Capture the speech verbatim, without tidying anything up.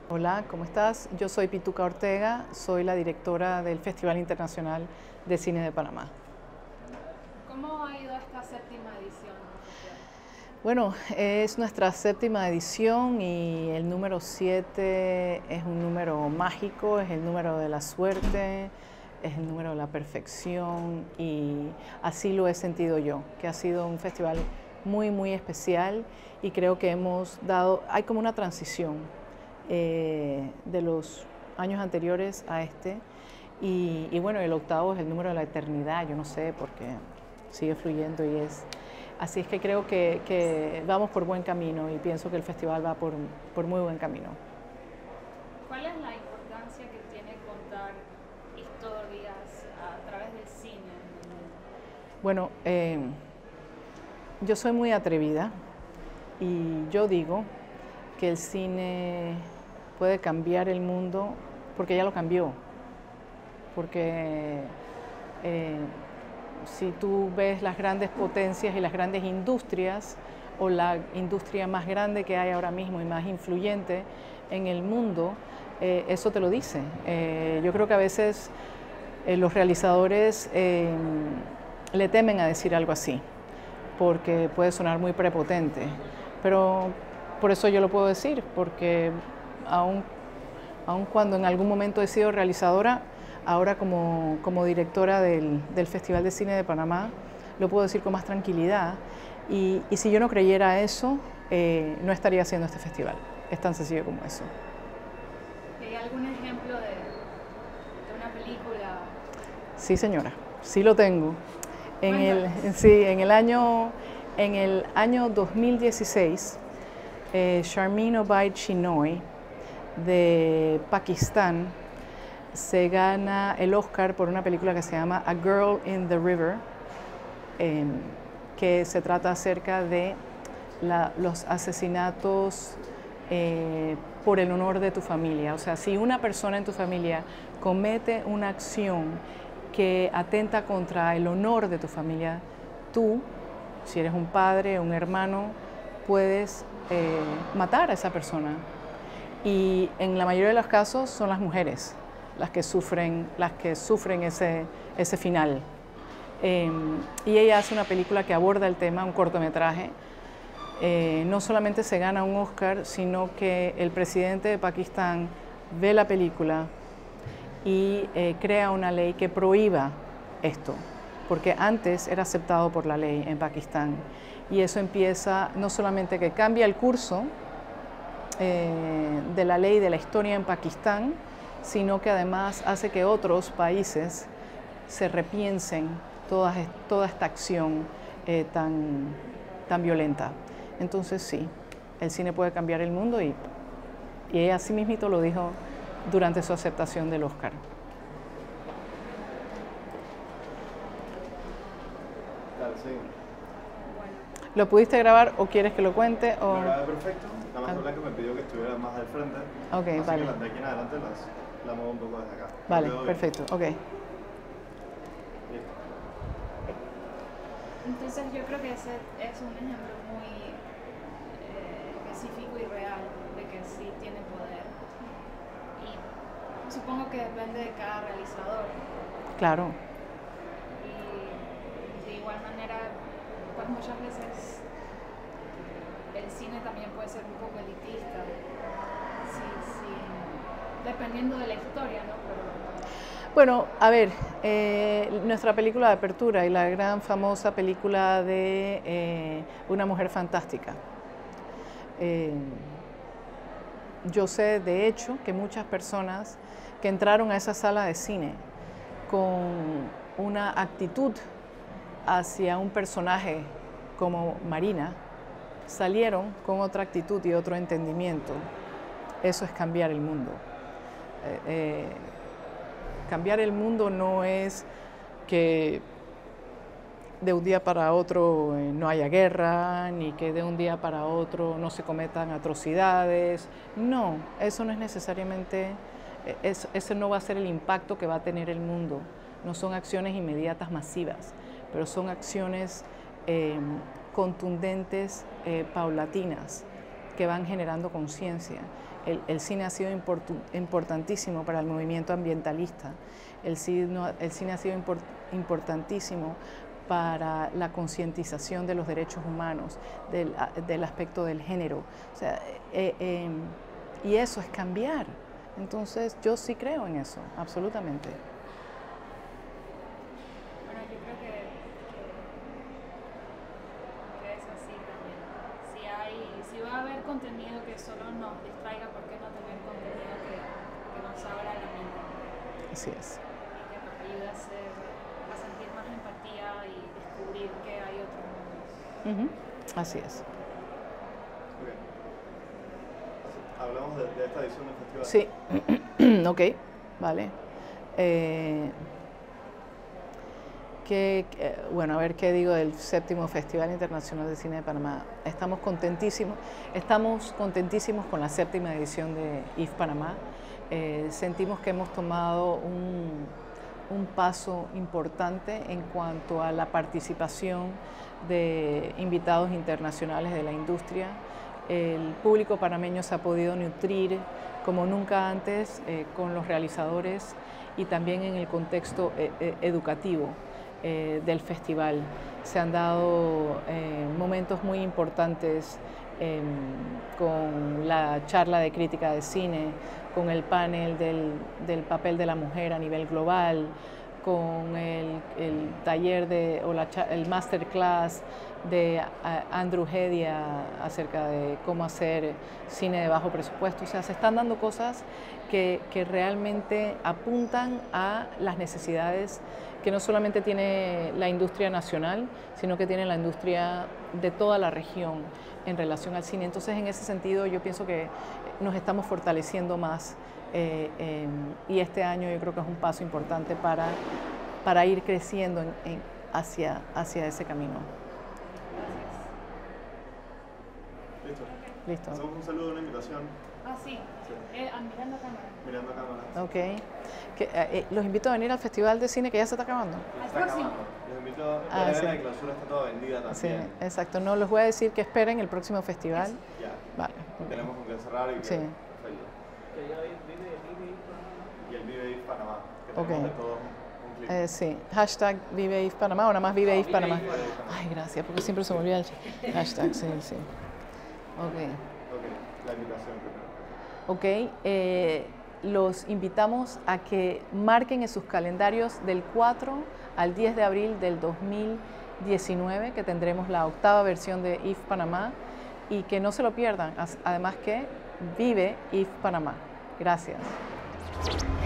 Hola, ¿cómo estás? Yo soy Pituca Ortega, soy la directora del Festival Internacional de Cine de Panamá. ¿Cómo ha ido esta séptima edición del festival? Bueno, es nuestra séptima edición y el número siete es un número mágico, es el número de la suerte, es el número de la perfección y así lo he sentido yo, que ha sido un festival muy, muy especial y creo que hemos dado, hay como una transición eh, de los años anteriores a este y, y bueno, el octavo es el número de la eternidad, yo no sé, porque sigue fluyendo y es... Así es que creo que, que vamos por buen camino y pienso que el festival va por, por muy buen camino. ¿Cuál es la importancia que tiene contar historias a través del cine? Bueno, eh, yo soy muy atrevida y yo digo que el cine puede cambiar el mundo porque ya lo cambió. Porque eh, si tú ves las grandes potencias y las grandes industrias, o la industria más grande que hay ahora mismo y más influyente en el mundo, eh, eso te lo dice. Eh, yo creo que a veces eh, los realizadores eh, le temen a decir algo así, porque puede sonar muy prepotente, pero por eso yo lo puedo decir, porque aun, aun cuando en algún momento he sido realizadora, ahora como, como directora del, del Festival de Cine de Panamá, lo puedo decir con más tranquilidad. Y, y si yo no creyera eso, eh, no estaría haciendo este festival. Es tan sencillo como eso. ¿Hay algún ejemplo de, de una película? Sí, señora, sí lo tengo. En el, Cuéntanos. sí, en el año, en el año dos mil dieciséis, eh, Sharmeen Obaid Chinoy, de Pakistán, se gana el Oscar por una película que se llama A Girl in the River, eh, que se trata acerca de la, los asesinatos eh, por el honor de tu familia. O sea, si una persona en tu familia comete una acción que atenta contra el honor de tu familia, tú, si eres un padre o un hermano, puedes eh, matar a esa persona. Y en la mayoría de los casos son las mujeres las que sufren, las que sufren ese, ese final. Eh, y ella hace una película que aborda el tema, un cortometraje. Eh, no solamente se gana un Oscar, sino que el presidente de Pakistán ve la película y eh, crea una ley que prohíba esto, porque antes era aceptado por la ley en Pakistán. Y eso empieza, no solamente que cambia el curso eh, de la ley de la historia en Pakistán, sino que además hace que otros países se repiensen toda, toda esta acción eh, tan, tan violenta. Entonces sí, el cine puede cambiar el mundo y, y ella así mismito lo dijo durante su aceptación del Oscar. Claro, sí. Bueno, ¿Lo pudiste grabar o quieres que lo cuente? O... Lo grabé perfecto, nada más que me pidió que estuviera más al frente. Ok, así vale. que las de aquí en adelante las, las muevo un poco desde acá. Vale, Quedó bien. perfecto, ok. Listo. entonces yo creo que ese es un ejemplo muy eh, específico y real de que sí tiene poder. Y supongo que depende de cada realizador. Claro. Y de igual manera, pues muchas veces el cine también puede ser un poco elitista, sí, sí, dependiendo de la historia, ¿no? Pero, Bueno, a ver, eh, nuestra película de apertura y la gran famosa película de eh, Una mujer fantástica. Eh, yo sé, de hecho, que muchas personas que entraron a esa sala de cine con una actitud hacia un personaje como Marina, salieron con otra actitud y otro entendimiento. Eso es cambiar el mundo. Eh, eh, cambiar el mundo no es que de un día para otro eh, no haya guerra, ni que de un día para otro no se cometan atrocidades. No, eso no es necesariamente, eh, es, ese no va a ser el impacto que va a tener el mundo. No son acciones inmediatas masivas, pero son acciones eh, contundentes, eh, paulatinas, que van generando conciencia. el, el cine ha sido importantísimo para el movimiento ambientalista, el cine, el cine ha sido import, importantísimo para la concientización de los derechos humanos, del, del aspecto del género. O sea, eh, eh, y eso es cambiar. Entonces, yo sí creo en eso, absolutamente. Bueno, yo creo que, que, que es así también. Si, hay, si va a haber contenido que solo nos distraiga, ¿por qué no tener contenido que, que nos abra la mente? Así es. Y que nos ayude a, hacer, a sentir más empatía y descubrir que hay otros mundos. Uh-huh. Así es. Okay. Hablamos de, de esta edición del festival. Sí, ok, vale. Eh, que, que, bueno, a ver qué digo del séptimo Festival Internacional de Cine de Panamá. Estamos contentísimos, estamos contentísimos con la séptima edición de I F Panamá. Eh, sentimos que hemos tomado un, un paso importante en cuanto a la participación de invitados internacionales de la industria. El público panameño se ha podido nutrir como nunca antes eh, con los realizadores y también en el contexto eh, educativo eh, del festival. Se han dado eh, momentos muy importantes eh, con la charla de crítica de cine, con el panel del, del papel de la mujer a nivel global, con el, el taller de, o la, el masterclass de Andrew Hedia acerca de cómo hacer cine de bajo presupuesto. O sea, se están dando cosas que, que realmente apuntan a las necesidades que no solamente tiene la industria nacional, sino que tiene la industria de toda la región en relación al cine. Entonces, en ese sentido, yo pienso que nos estamos fortaleciendo más eh, eh, y este año yo creo que es un paso importante para, para ir creciendo en, en, hacia, hacia ese camino. Listo. Listo. Hacemos un saludo, una invitación. Ah, sí. sí. Eh, mirando a cámara. Mirando a cámara. Ok. Que, eh, los invito a venir al Festival de Cine que ya se está acabando. Al próximo. Los invito a Ah, ver sí. la clausura, está toda vendida también. Sí, exacto. No les voy a decir que esperen el próximo festival. Ya. Vale. Okay. Tenemos con qué cerrar y que Sí. y el Vive I F Panamá, que Ok. tenemos de todos un clip. Eh, sí. Hashtag Vive I F Panamá o nada más Vive I F Vive Panamá. I F Panamá. Ay, gracias, porque siempre se me olvida el hashtag. Sí, sí. Ok. Ok, la invitación primero. Ok, eh, los invitamos a que marquen en sus calendarios del cuatro al diez de abril del dos mil diecinueve, que tendremos la octava versión de I F Panamá, y que no se lo pierdan, además que vive I F Panamá. Gracias.